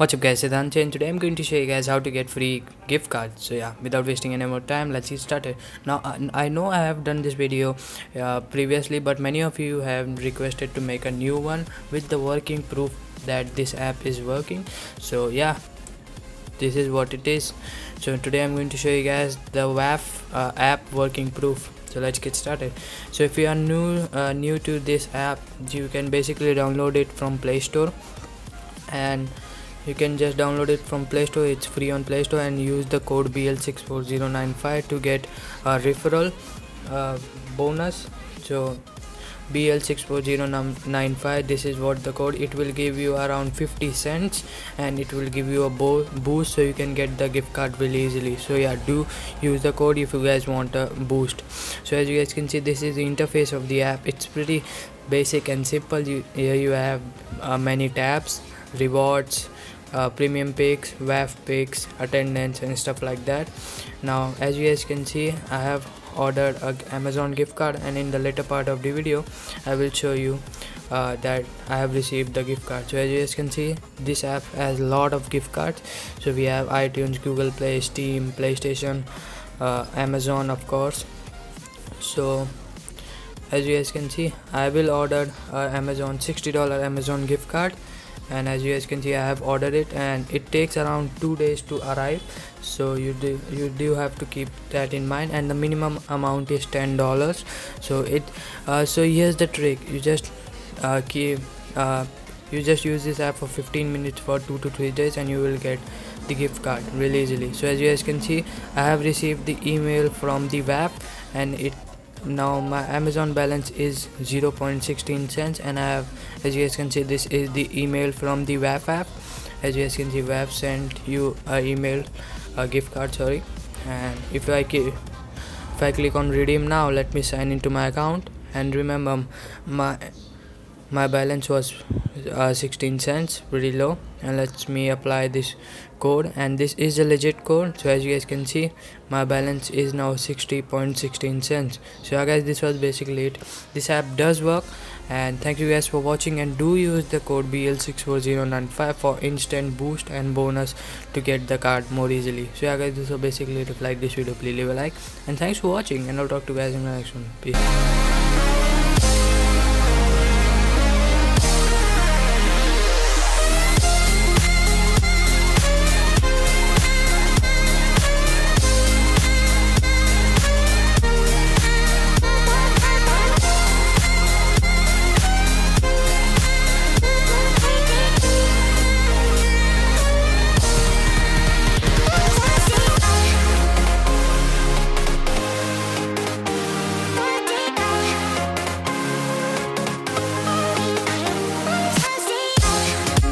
What's up guys, it's Anche and today I'm going to show you guys how to get free gift cards. So yeah, without wasting any more time, let's get started. Now I know I have done this video previously, but many of you have requested to make a new one with the working proof that this app is working. So yeah, this is what it is. So today I'm going to show you guys the WAF app working proof. So let's get started. So if you are new to this app, you can basically download it from Play Store, and you can just download it from Play Store. It's free on Play Store, and use the code BL64095 to get a referral bonus. So BL64095, this is what the code. It will give you around 50 cents and it will give you a boost, so you can get the gift card really easily. So yeah, do use the code if you guys want a boost. So as you guys can see, this is the interface of the app. It's pretty basic and simple. Here you have many tabs: rewards, premium picks, WAF picks, attendance and stuff like that. Now as you guys can see, I have ordered a Amazon gift card, and in the later part of the video I will show you that I have received the gift card. So as you guys can see, this app has a lot of gift cards. So we have iTunes, Google Play, Steam, PlayStation, Amazon of course. So as you guys can see, I will order Amazon $60 Amazon gift card, and as you guys can see, I have ordered it and it takes around 2 days to arrive. So you do have to keep that in mind, and the minimum amount is $10. So here's the trick: you just use this app for 15 minutes for 2 to 3 days and you will get the gift card really easily. So as you guys can see, I have received the email from the WAF, and now my Amazon balance is 0.16 cents, and I have, as you guys can see, this is the email from the WAF app. As you guys can see, WAF sent you a gift card, sorry. And if I click on redeem now, let me sign into my account, and remember my balance was 16 cents, pretty low. And let me apply this code, and this is a legit code. So as you guys can see, my balance is now 60.16 cents. So yeah guys, this was basically it. This app does work, and thank you guys for watching, and do use the code BL64095 for instant boost and bonus to get the card more easily. So yeah guys, this was basically it. If you like this video, please leave a like, and thanks for watching, and I'll talk to you guys in the next one. Peace.